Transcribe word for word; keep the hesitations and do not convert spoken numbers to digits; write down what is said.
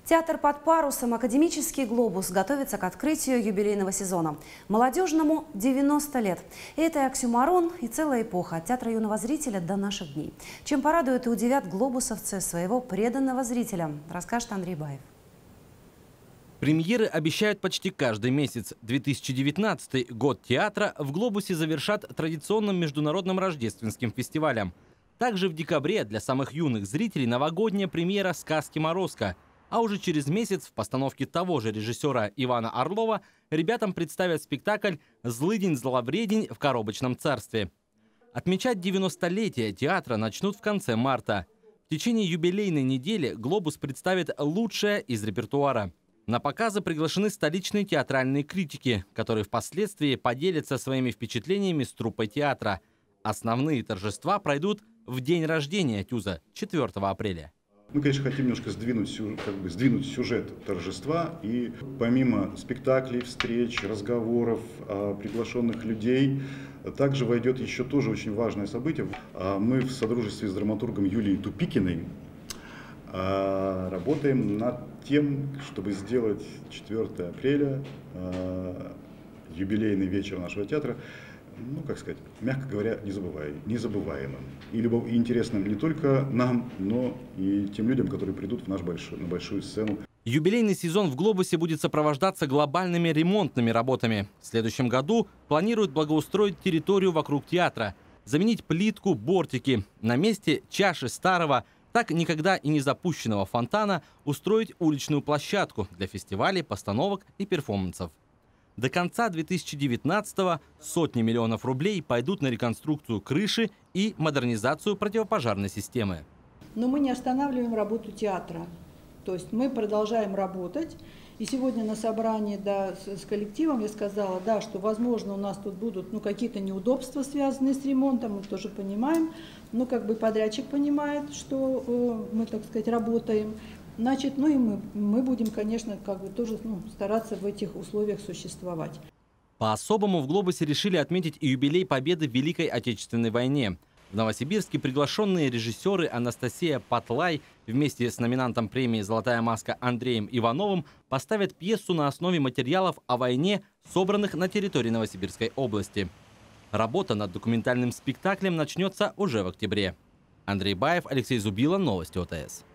Театр «Под парусом» «Академический глобус» готовится к открытию юбилейного сезона. Молодежному девяносто лет. И это и оксюмарон, и целая эпоха от театра юного зрителя до наших дней. Чем порадуют и удивят глобусовцы своего преданного зрителя, расскажет Андрей Баев. Премьеры обещают почти каждый месяц. две тысячи девятнадцатый год театра в «Глобусе» завершат традиционным международным рождественским фестивалем. Также в декабре для самых юных зрителей новогодняя премьера «Сказки Морозко». А уже через месяц в постановке того же режиссера Ивана Орлова ребятам представят спектакль «Злыдень, зловредень в коробочном царстве». Отмечать девяностолетие театра начнут в конце марта. В течение юбилейной недели «Глобус» представит лучшее из репертуара. На показы приглашены столичные театральные критики, которые впоследствии поделятся своими впечатлениями с труппой театра. Основные торжества пройдут в день рождения Тюза, четвёртого апреля. Мы, конечно, хотим немножко сдвинуть, как бы, сдвинуть сюжет торжества. И помимо спектаклей, встреч, разговоров, приглашенных людей, также войдет еще тоже очень важное событие. Мы в содружестве с драматургом Юлией Тупикиной работаем над тем, чтобы сделать четвёртого апреля, юбилейный вечер нашего театра, ну, как сказать, мягко говоря, незабываемым. И интересным не только нам, но и тем людям, которые придут в наш большой, на большую сцену. Юбилейный сезон в «Глобусе» будет сопровождаться глобальными ремонтными работами. В следующем году планируют благоустроить территорию вокруг театра, заменить плитку, бортики. На месте чаши старого, так никогда и не запущенного фонтана устроить уличную площадку для фестивалей, постановок и перформансов. До конца две тысячи девятнадцатого сотни миллионов рублей пойдут на реконструкцию крыши и модернизацию противопожарной системы. Но мы не останавливаем работу театра. То есть мы продолжаем работать. И сегодня на собрании, да, с, с коллективом я сказала, да, что, возможно, у нас тут будут, ну, какие-то неудобства, связанные с ремонтом, мы тоже понимаем. Но как бы подрядчик понимает, что э, мы, так сказать, работаем. Значит, ну и мы, мы будем, конечно, как бы тоже, ну, стараться в этих условиях существовать. По-особому в «Глобусе» решили отметить и юбилей победы в Великой Отечественной войне. В Новосибирске приглашенные режиссеры Анастасия Патлай вместе с номинантом премии «Золотая маска» Андреем Ивановым поставят пьесу на основе материалов о войне, собранных на территории Новосибирской области. Работа над документальным спектаклем начнется уже в октябре. Андрей Баев, Алексей Зубило, новости ОТС.